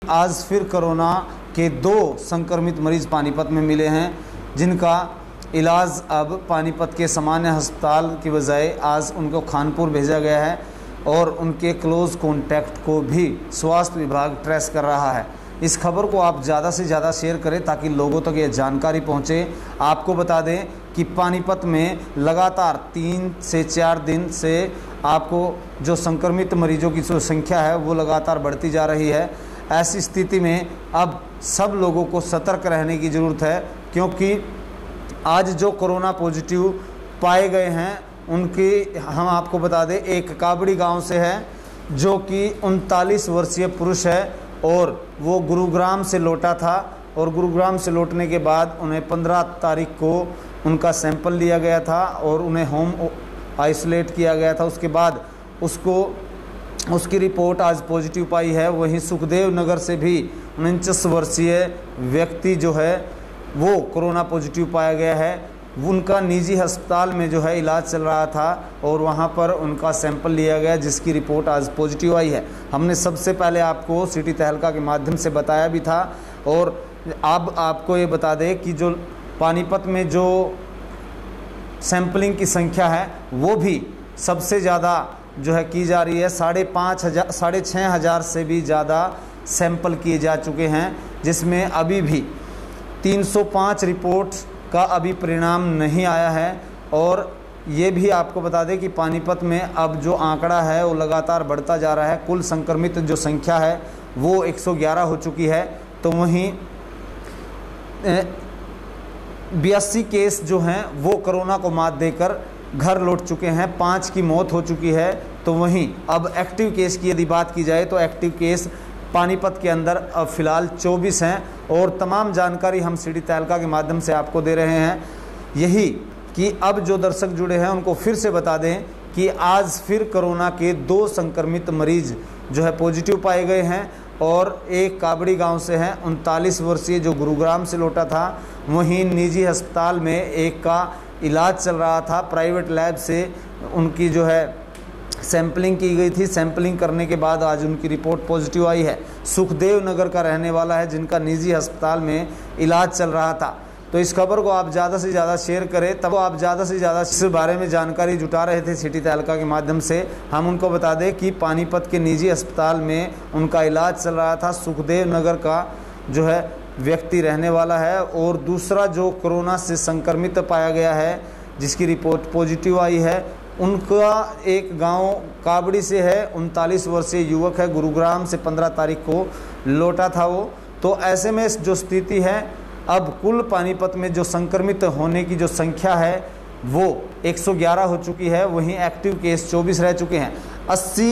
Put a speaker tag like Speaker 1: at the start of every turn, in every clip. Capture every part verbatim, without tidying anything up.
Speaker 1: आज फिर कोरोना के दो संक्रमित मरीज पानीपत में मिले हैं, जिनका इलाज अब पानीपत के सामान्य अस्पताल की बजाय आज उनको खानपुर भेजा गया है और उनके क्लोज कॉन्टैक्ट को भी स्वास्थ्य विभाग ट्रेस कर रहा है। इस खबर को आप ज़्यादा से ज़्यादा शेयर करें ताकि लोगों तक ये जानकारी पहुँचे। आपको बता दें कि पानीपत में लगातार तीन से चार दिन से आपको जो संक्रमित मरीजों की जो संख्या है वो लगातार बढ़ती जा रही है। ऐसी स्थिति में अब सब लोगों को सतर्क रहने की ज़रूरत है, क्योंकि आज जो कोरोना पॉजिटिव पाए गए हैं उनकी हम आपको बता दें एक काबड़ी गांव से है, जो कि उनतालीस वर्षीय पुरुष है और वो गुरुग्राम से लौटा था और गुरुग्राम से लौटने के बाद उन्हें पंद्रह तारीख को उनका सैंपल लिया गया था और उन्हें होम आइसोलेट किया गया था। उसके बाद उसको उसकी रिपोर्ट आज पॉजिटिव पाई है। वहीं सुखदेव नगर से भी उनचास वर्षीय व्यक्ति जो है वो कोरोना पॉजिटिव पाया गया है। उनका निजी अस्पताल में जो है इलाज चल रहा था और वहां पर उनका सैंपल लिया गया, जिसकी रिपोर्ट आज पॉजिटिव आई है। हमने सबसे पहले आपको सिटी तहलका के माध्यम से बताया भी था और अब आपको ये बता दें कि जो पानीपत में जो सैंपलिंग की संख्या है वो भी सबसे ज़्यादा जो है की जा रही है। साढ़े पाँच हज़ार साढ़े छः हज़ार से भी ज़्यादा सैंपल किए जा चुके हैं, जिसमें अभी भी तीन सौ पाँच रिपोर्ट का अभी परिणाम नहीं आया है। और ये भी आपको बता दें कि पानीपत में अब जो आंकड़ा है वो लगातार बढ़ता जा रहा है। कुल संक्रमित जो संख्या है वो एक सौ ग्यारह हो चुकी है। तो वहीं बयासी केस जो हैं वो कोरोना को मात देकर घर लौट चुके हैं। पाँच की मौत हो चुकी है। तो वहीं अब एक्टिव केस की यदि बात की जाए तो एक्टिव केस पानीपत के अंदर अब फिलहाल चौबीस हैं और तमाम जानकारी हम सिटी तहलका के माध्यम से आपको दे रहे हैं। यही कि अब जो दर्शक जुड़े हैं उनको फिर से बता दें कि आज फिर कोरोना के दो संक्रमित मरीज जो है पॉजिटिव पाए गए हैं और एक काबड़ी गांव से हैं, उनतालीस वर्षीय जो गुरुग्राम से लौटा था। वहीं निजी अस्पताल में एक का इलाज चल रहा था, प्राइवेट लैब से उनकी जो है सैंपलिंग की गई थी। सैंपलिंग करने के बाद आज उनकी रिपोर्ट पॉजिटिव आई है। सुखदेव नगर का रहने वाला है, जिनका निजी अस्पताल में इलाज चल रहा था। तो इस खबर को आप ज़्यादा से ज़्यादा शेयर करें, तब आप ज़्यादा से ज़्यादा इस बारे में जानकारी जुटा रहे थे सिटी तहलका के माध्यम से। हम उनको बता दें कि पानीपत के निजी अस्पताल में उनका इलाज चल रहा था। सुखदेव नगर का जो है व्यक्ति रहने वाला है और दूसरा जो कोरोना से संक्रमित पाया गया है, जिसकी रिपोर्ट पॉजिटिव आई है, उनका एक गांव काबड़ी से है, उनतालीस वर्षीय युवक है, गुरुग्राम से पंद्रह तारीख को लौटा था वो। तो ऐसे में जो स्थिति है, अब कुल पानीपत में जो संक्रमित होने की जो संख्या है वो एक सौ ग्यारह हो चुकी है। वहीं एक्टिव केस चौबीस रह चुके हैं। अस्सी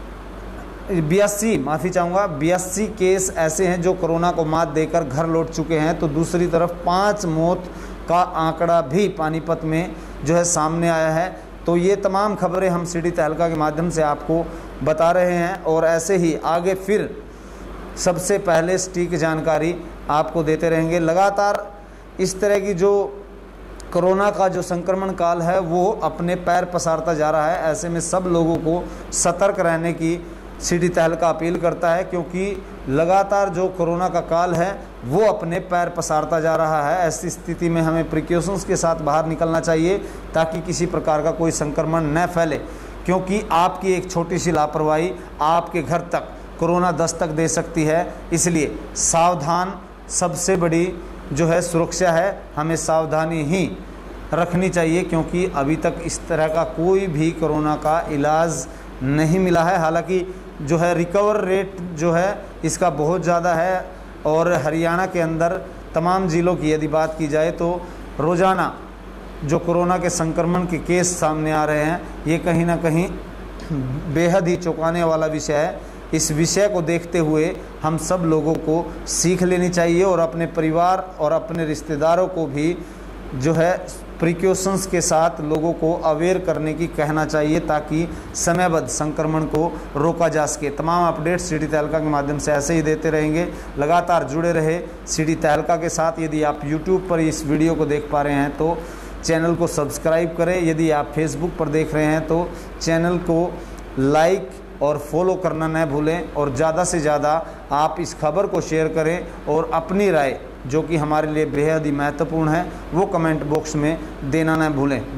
Speaker 1: बयासी माफ़ी चाहूँगा बयासी केस ऐसे हैं जो कोरोना को मात देकर घर लौट चुके हैं। तो दूसरी तरफ पाँच मौत का आंकड़ा भी पानीपत में जो है सामने आया है। तो ये तमाम खबरें हम सिटी तहलका के माध्यम से आपको बता रहे हैं और ऐसे ही आगे फिर सबसे पहले सटीक जानकारी आपको देते रहेंगे। लगातार इस तरह की जो कोरोना का जो संक्रमण काल है वो अपने पैर पसारता जा रहा है। ऐसे में सब लोगों को सतर्क रहने की सिटी तहलका अपील करता है, क्योंकि लगातार जो कोरोना का काल है वो अपने पैर पसारता जा रहा है। ऐसी स्थिति में हमें प्रिकॉशंस के साथ बाहर निकलना चाहिए ताकि किसी प्रकार का कोई संक्रमण न फैले, क्योंकि आपकी एक छोटी सी लापरवाही आपके घर तक कोरोना दस्तक दे सकती है। इसलिए सावधान सबसे बड़ी जो है सुरक्षा है, हमें सावधानी ही रखनी चाहिए, क्योंकि अभी तक इस तरह का कोई भी कोरोना का इलाज नहीं मिला है। हालांकि जो है रिकवर रेट जो है इसका बहुत ज़्यादा है और हरियाणा के अंदर तमाम ज़िलों की यदि बात की जाए तो रोज़ाना जो कोरोना के संक्रमण के केस सामने आ रहे हैं, ये कहीं ना कहीं बेहद ही चौंकाने वाला विषय है। इस विषय को देखते हुए हम सब लोगों को सीख लेनी चाहिए और अपने परिवार और अपने रिश्तेदारों को भी जो है प्रिकॉशंस के साथ लोगों को अवेयर करने की कहना चाहिए, ताकि समयबद्ध संक्रमण को रोका जा सके। तमाम अपडेट्स सिटी तहलका के माध्यम से ऐसे ही देते रहेंगे। लगातार जुड़े रहे सिटी तहलका के साथ। यदि आप यूट्यूब पर इस वीडियो को देख पा रहे हैं तो चैनल को सब्सक्राइब करें। यदि आप फेसबुक पर देख रहे हैं तो चैनल को लाइक और फॉलो करना न भूलें, और ज़्यादा से ज़्यादा आप इस खबर को शेयर करें और अपनी राय जो कि हमारे लिए बेहद ही महत्वपूर्ण है वो कमेंट बॉक्स में देना न भूलें।